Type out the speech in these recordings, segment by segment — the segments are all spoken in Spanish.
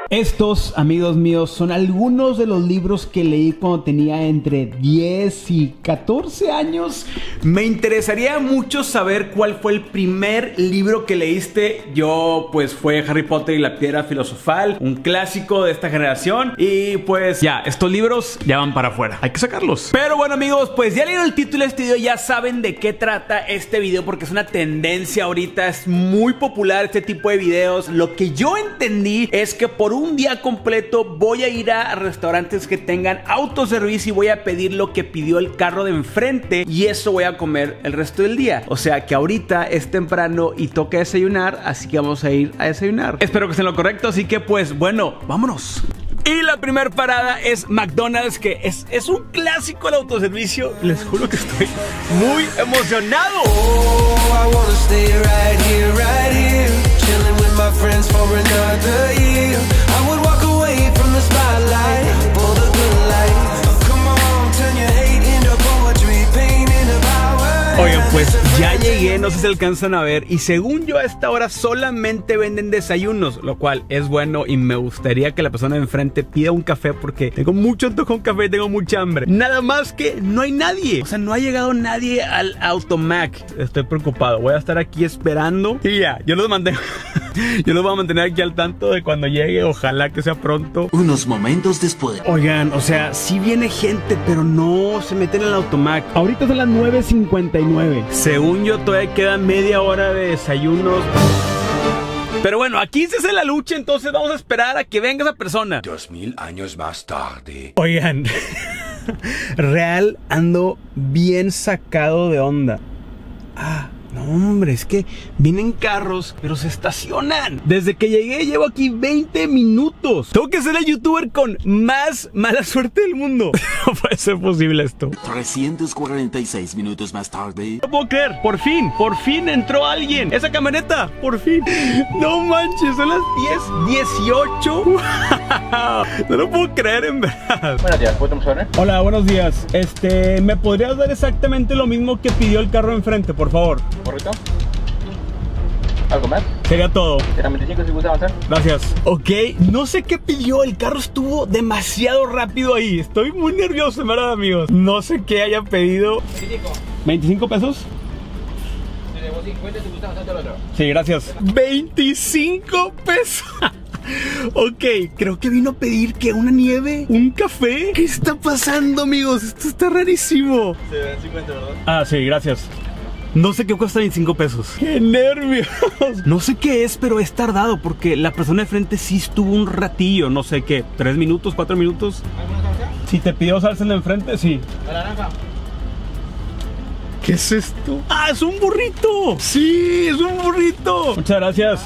Estos, amigos míos, son algunos de los libros que leí cuando tenía entre 10 y 14 años. Me interesaría mucho saber cuál fue el primer libro que leíste. Yo, pues, fue Harry Potter y la Piedra Filosofal, un clásico de esta generación. Y pues ya, estos libros ya van para afuera, hay que sacarlos. Pero bueno, amigos, pues ya leyeron el título de este video, ya saben de qué trata este video, porque es una tendencia ahorita, es muy popular este tipo de videos. Lo que yo entendí es que por un día completo voy a ir a restaurantes que tengan autoservicio y voy a pedir lo que pidió el carro de enfrente, y eso voy a comer el resto del día. O sea que ahorita es temprano y toca desayunar, así que vamos a ir a desayunar. Espero que esté en lo correcto, así que pues bueno, vámonos. Y la primera parada es McDonald's, que es un clásico del autoservicio. Les juro que estoy muy emocionado. Oigan, pues ya llegué, no sé si alcanzan a ver, y según yo a esta hora solamente venden desayunos, lo cual es bueno, y me gustaría que la persona de enfrente pida un café porque tengo mucho antojo de un café y tengo mucha hambre. Nada más que no hay nadie, o sea, no ha llegado nadie al Automac. Estoy preocupado, voy a estar aquí esperando y ya, yo los mantengo. Yo los voy a mantener aquí al tanto de cuando llegue, ojalá que sea pronto. Unos momentos después. Oigan, o sea, sí viene gente, pero no se meten en el Automac. Ahorita son las 9:59. Según yo todavía queda media hora de desayunos. Pero bueno, aquí se hace la lucha, entonces vamos a esperar a que venga esa persona. 2000 años más tarde. Oigan, real ando bien sacado de onda. No, hombre, es que vienen carros, pero se estacionan. Desde que llegué llevo aquí 20 minutos. Tengo que ser el youtuber con más mala suerte del mundo. No puede ser posible esto. 346 minutos más tarde. No puedo creer, por fin entró alguien. Esa camioneta, por fin. No manches, son las 10:18. No lo puedo creer, en verdad. Buenos días, ¿puedo tomar? Hola, buenos días. ¿Me podrías dar exactamente lo mismo que pidió el carro enfrente, por favor? ¿Correcto? ¿Algo más? Sería todo. ¿Será 25 si gusta avanzar? Gracias. Ok, no sé qué pidió. El carro estuvo demasiado rápido ahí. Estoy muy nervioso, en verdad, amigos. No sé qué haya pedido. 25 pesos. Tenemos 50 si gusta avanzar al otro. Sí, gracias. 25 pesos. Ok, creo que vino a pedir que una nieve, un café. ¿Qué está pasando, amigos? Esto está rarísimo. Se ven 50, ¿verdad? Ah, sí, gracias. No sé qué cuesta 25 pesos. ¡Qué nervios! No sé qué es, pero es tardado porque la persona de frente sí estuvo un ratillo. No sé qué, 3 minutos, 4 minutos. ¿Alguna salsa? Si te pidió salsa en la enfrente, sí. ¿La naranja? ¿Qué es esto? ¡Ah, es un burrito! ¡Sí, es un burrito! Muchas gracias.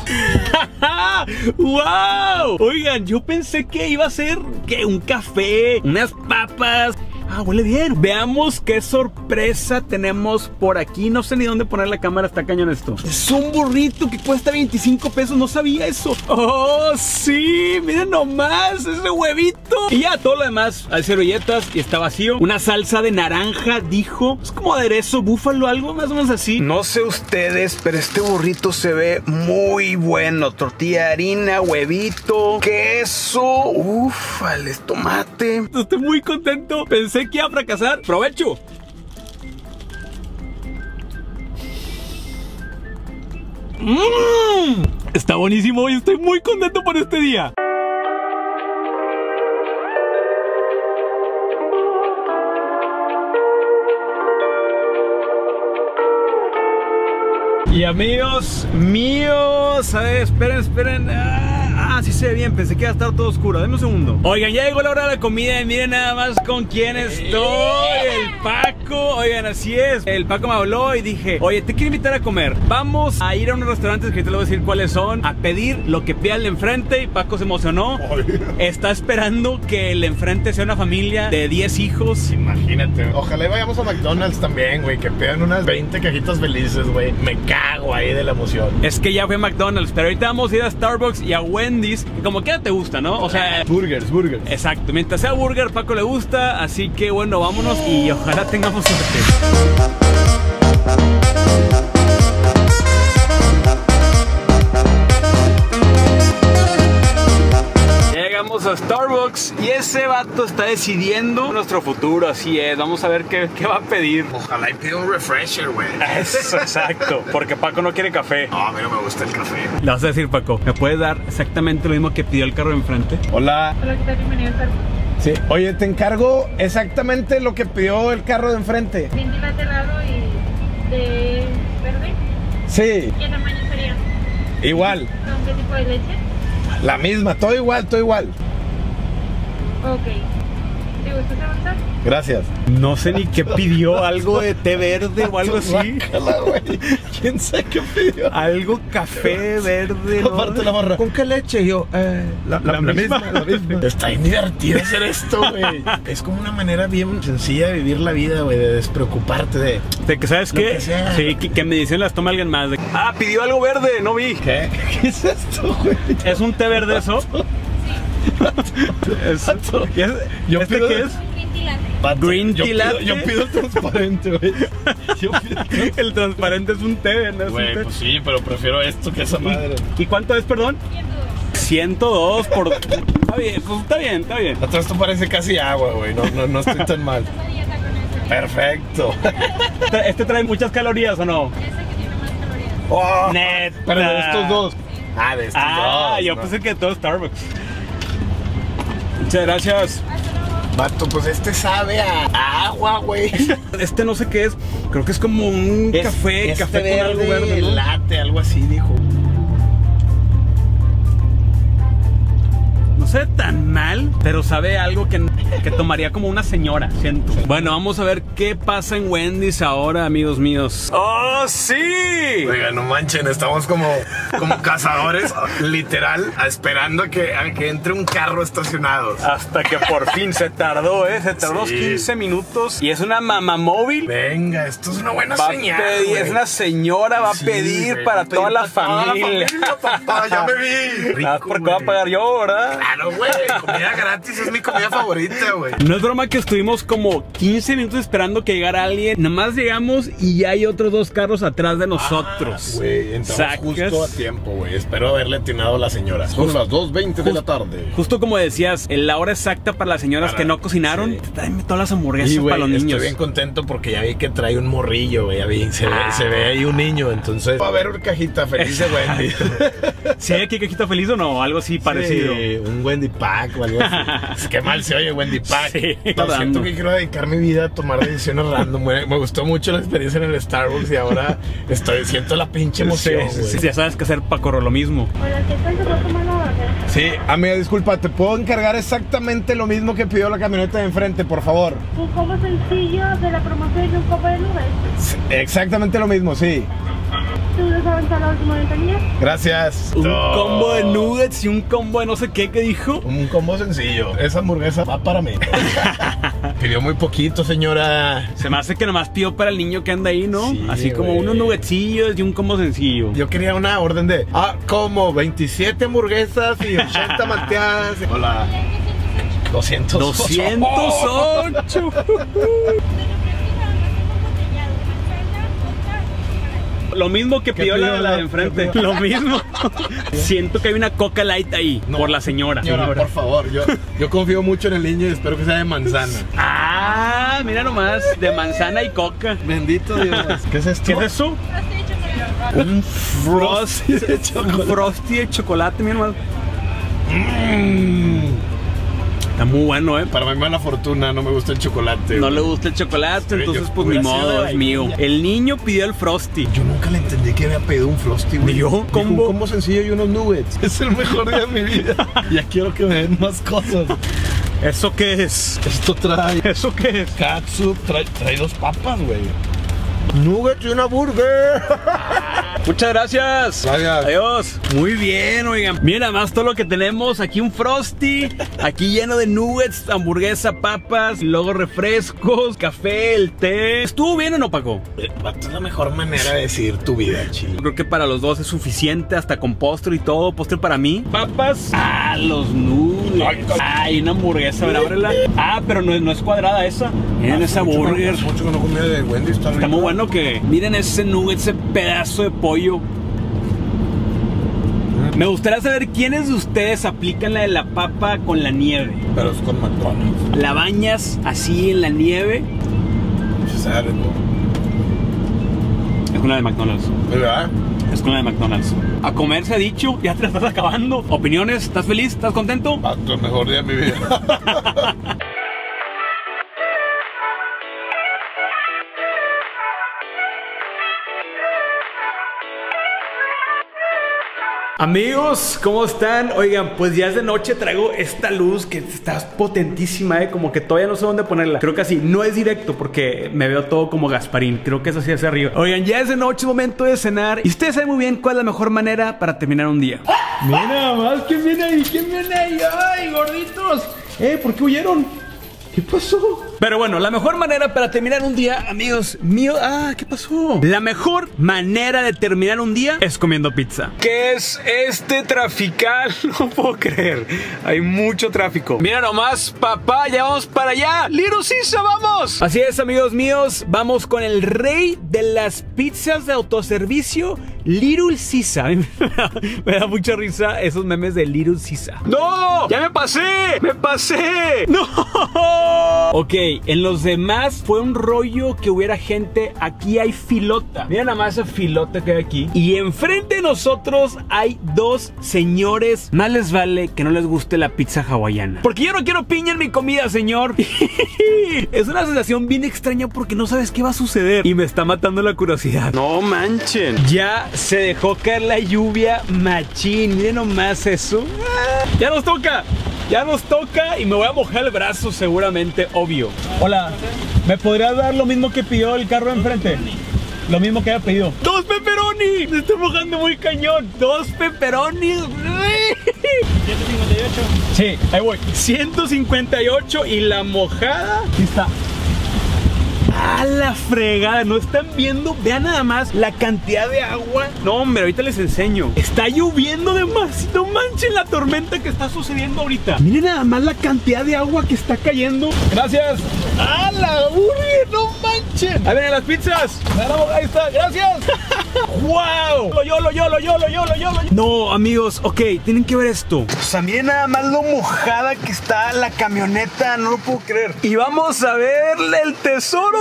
¡Wow! Oigan, yo pensé que iba a ser, ¿qué? Un café, unas papas. Huele bien. Veamos qué sorpresa tenemos por aquí. No sé ni dónde poner la cámara, está cañón esto. Es un burrito que cuesta 25 pesos. No sabía eso. ¡Oh, sí! Miren nomás ese huevito. Y ya, todo lo demás. Hay servilletas y está vacío. Una salsa de naranja, dijo. Es como aderezo búfalo, algo más o menos así. No sé ustedes, pero este burrito se ve muy bueno. Tortilla de harina, huevito, queso. Ufales, tomate. Estoy muy contento. Pensé que iba a fracasar. ¡Provecho! Está buenísimo y estoy muy contento por este día. Y amigos míos, a ver, esperen. Sí se ve bien, pensé que iba a estar todo oscuro. Denme un segundo. Oigan, ya llegó la hora de la comida y miren nada más con quién estoy. El Paco. Oigan, así es. El Paco me habló y dije, oye, te quiero invitar a comer. Vamos a ir a unos restaurantes que te lo voy a decir cuáles son, a pedir lo que pida el de enfrente. Y Paco se emocionó. Está esperando que el de enfrente sea una familia de 10 hijos. Imagínate. Ojalá y vayamos a McDonald's también, güey. Que pidan unas 20 cajitas felices, güey. Me cago ahí de la emoción. Es que ya fue a McDonald's, pero ahorita vamos a ir a Starbucks y a Wendy's. Como que te gusta, ¿no? O sea, burgers. Exacto, mientras sea burger, Paco le gusta. Así que bueno, vámonos y ojalá tengamos suerte. Llegamos a Starbucks y ese vato está decidiendo nuestro futuro, así es. Vamos a ver qué va a pedir. Ojalá y pida un refresher, güey. Eso, exacto, porque Paco no quiere café. No, a mí no me gusta el café. Le vas a decir, Paco, ¿me puedes dar exactamente lo mismo que pidió el carro de enfrente? Hola. Hola, ¿qué tal? Bienvenido a Starbucks. Sí. Oye, te encargo exactamente lo que pidió el carro de enfrente. Ventilaterado y de verde. Sí, ¿Qué tamaño sería? igual. ¿Con qué tipo de leche? La misma, todo igual, todo igual. Ok. ¿Te gusta avanzar? Gracias. No sé ni qué pidió, algo de té verde o algo así. Guácala, güey. ¿Quién sabe qué pidió? Algo café verde, ¿no? Aparte la morra. ¿Con qué leche? Y yo, la misma. Está bien divertido hacer esto, güey. Es como una manera bien sencilla de vivir la vida, güey. De despreocuparte De que, ¿sabes Lo qué? que sea. Sí, que me dicen las toma alguien más. Pidió algo verde, no vi. ¿Qué? ¿Qué es esto, güey? ¿Es un té verde eso? Yo ¿Este pido- qué es? Green Green tea latte. tea latte. Yo pido el transparente, güey. El transparente es un té, ¿no? Es un Güey, té. pues sí, pero prefiero esto que esa madre. ¿Y cuánto es, perdón? 102 por... Está bien, pues está bien, está bien. Atrás esto parece casi agua, güey. No estoy tan mal. Perfecto. ¿Este trae muchas calorías o no? Ese que tiene más calorías. Oh, Neta. pero de estos dos. De estos dos. Yo ¿no? pensé que todo Starbucks. Muchas gracias. Vato, pues este sabe a agua, güey. Este no sé qué es. Creo que es como un café con algo verde, ¿no? latte, algo así, dijo. No sabe tan mal, pero sabe algo que tomaría como una señora, siento. Bueno, vamos a ver qué pasa en Wendy's ahora, amigos míos. ¡Oh, sí! Oiga, no manchen, estamos como cazadores, literal, esperando a que entre un carro estacionado. Hasta que por fin se tardó, ¿eh? Se tardó Sí. 15 minutos. Y es una mamá móvil. Venga, esto es una buena Va a señal, pedir, güey. es una señora, va a Sí, pedir güey, para va a pedir toda la para toda familia. papá, ya me vi. Ah, porque va a pagar yo, ¿verdad? Claro, güey, comida gratis es mi comida favorita, güey. No es broma que estuvimos como 15 minutos esperando que llegara alguien. Nada más llegamos y ya hay otros dos carros atrás de nosotros. Güey, entramos Sacas. justo a tiempo, güey. Espero haberle atinado a la señora. Son las 2:20 de la tarde. Justo como decías, la hora exacta para las señoras que no cocinaron. sí. Tráeme todas las hamburguesas Y, güey, para los niños. estoy bien contento porque ya vi que trae un morrillo, güey. Ya vi, se ve ahí un niño, entonces va a haber una cajita feliz de Wendy. ¿Sí hay aquí cajita feliz o no? Algo así parecido. Sí, un Wendy Pack o algo así. Es que mal se oye Wendy Pack. Sí, No, dando. siento que quiero dedicar mi vida a tomar decisiones random. Me gustó mucho la experiencia en el Starbucks y ahora siento la pinche emoción, Sí, güey. sí, ya sabes que hacer Paco lo mismo. Hola, ¿qué tal? ¿Se puede tomar la orden? Sí, amiga, disculpa, ¿te puedo encargar exactamente lo mismo que pidió la camioneta de enfrente, por favor? Un combo sencillo de la promoción y un combo de nubes. Exactamente lo mismo, sí. ¿Tú deseas avanzar la última ventanilla? Gracias. Un No. combo de nuggets y un combo de no sé qué dijo. Un combo sencillo. Esa hamburguesa va para mí. Pidió muy poquito, señora. Se me hace que nomás pidió para el niño que anda ahí, ¿no? Sí, Así como güey. unos nuggetsillos y un combo sencillo. Yo quería una orden de como 27 hamburguesas y 80 malteadas. Hola. 208. 208. Lo mismo que pidió pidió la de la- enfrente. qué pidió? Lo mismo. Siento que hay una Coca Light ahí No, por la señora. Señora, por favor, yo confío mucho en el niño y espero que sea de manzana. Ah, mira nomás, de manzana y coca. Bendito Dios. ¿Qué es esto? ¿Qué es eso? Un frosty de chocolate. Un frosty de chocolate, mi hermano. Está muy bueno, ¿eh? Para mi mala fortuna, no me gusta el chocolate. No güey. le gusta el chocolate, entonces yo pues ni hubiera sido modo, de es mío. vainilla. El niño pidió el frosty. Yo nunca le entendí que había pedido un frosty, güey. ¿Ni yo? Dijo, ¿Combo? un combo sencillo y unos nuggets. Es el mejor día de mi vida. Ya quiero que me den más cosas. ¿Eso qué es? Esto trae ¿Eso qué es? catsup, trae 2 papas, güey. Nuggets y una burger. Muchas gracias. Gracias. Adiós. Muy bien, oigan. Miren nada más todo lo que tenemos. Aquí un frosty. Aquí lleno de nuggets, hamburguesa, papas, luego refrescos, café, el té. ¿Estuvo bien o no, Paco? Es la mejor manera de decidir tu vida, chile. Creo que para los dos es suficiente, hasta con postre y todo. Postre para mí. Papas. Ah, los nuggets. Ay, una hamburguesa, a ver, ábrela. Ah, pero no es cuadrada esa. Miren esa burger. Hace mucho que no comía de Wendy. Está muy bueno que miren ese nugget, ese pedazo de pollo. Me gustaría saber quiénes de ustedes aplican la de la papa con la nieve. Pero es con McDonald's. La bañas así en la nieve. Se sabe, ¿no? Es con la de McDonald's. ¿Verdad? Es con la de McDonald's. A comer se ha dicho, ya te la estás acabando. ¿Opiniones? ¿Estás feliz? ¿Estás contento? El mejor día de mi vida. Amigos, ¿cómo están? Oigan, pues ya es de noche, traigo esta luz que está potentísima, como que todavía no sé dónde ponerla. Creo que así, no es directo porque me veo todo como Gasparín. Creo que es así hacia arriba. Oigan, ya es de noche, es momento de cenar. Y ustedes saben muy bien cuál es la mejor manera para terminar un día. Mira nada más, ¿quién viene ahí? ¿Quién viene ahí? ¡Ay, gorditos! ¿Por qué huyeron? ¿Qué pasó? Pero bueno, la mejor manera para terminar un día, amigos míos... ¿qué pasó? La mejor manera de terminar un día es comiendo pizza. ¿Qué es este trafical? No puedo creer. Hay mucho tráfico. Mira nomás, papá, ya vamos para allá. Little Caesar, vamos. Así es, amigos míos. Vamos con el rey de las pizzas de autoservicio, Little Caesar. Me da mucha risa esos memes de Little Caesar. ¡No! ¡Ya me pasé! ¡Me pasé! ¡No! Ok, en los demás fue un rollo que hubiera gente. Aquí hay filota. Mira nada más esa filota que hay aquí. Y enfrente de nosotros hay dos señores. Más les vale que no les guste la pizza hawaiana, porque yo no quiero piña en mi comida, señor. Es una sensación bien extraña porque no sabes qué va a suceder. Y me está matando la curiosidad. No manchen. Ya se dejó caer la lluvia machín. Miren nomás eso. Ya nos toca. Ya nos toca y me voy a mojar el brazo seguramente, obvio. Hola, ¿me podrías dar lo mismo que pidió el carro de enfrente? Lo mismo que había pedido. ¡2 pepperoni! Me estoy mojando muy cañón. 2 pepperoni. 158. Sí, ahí voy. 158 y la mojada. Aquí está. ¡A la fregada! ¿No están viendo? Vean nada más la cantidad de agua. No, hombre, ahorita les enseño. Está lloviendo demasiado. No manchen la tormenta que está sucediendo ahorita. Miren nada más la cantidad de agua que está cayendo. Gracias. ¡A la burger! ¡No manchen! Ahí vienen las pizzas. Ahí está, gracias. ¡Wow! Yolo. No, amigos, ok, tienen que ver esto. O sea, miren nada más lo mojada que está la camioneta. No lo puedo creer. Y vamos a verle el tesoro.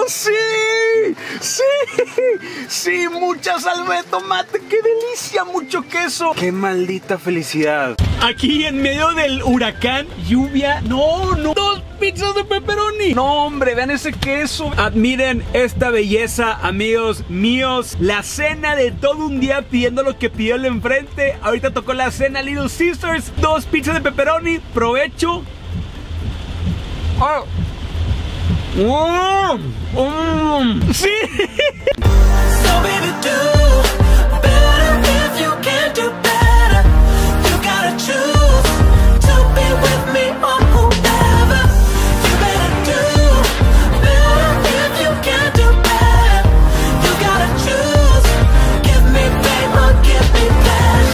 Sí, mucha salsa de tomate, qué delicia, mucho queso. Qué maldita felicidad. Aquí en medio del huracán, lluvia, no, 2 pizzas de pepperoni. No, hombre, vean ese queso. Admiren esta belleza, amigos míos. La cena de todo un día pidiendo lo que pidió el enfrente. Ahorita tocó la cena Little Caesars, 2 pizzas de pepperoni, provecho. ¡Sí! So baby,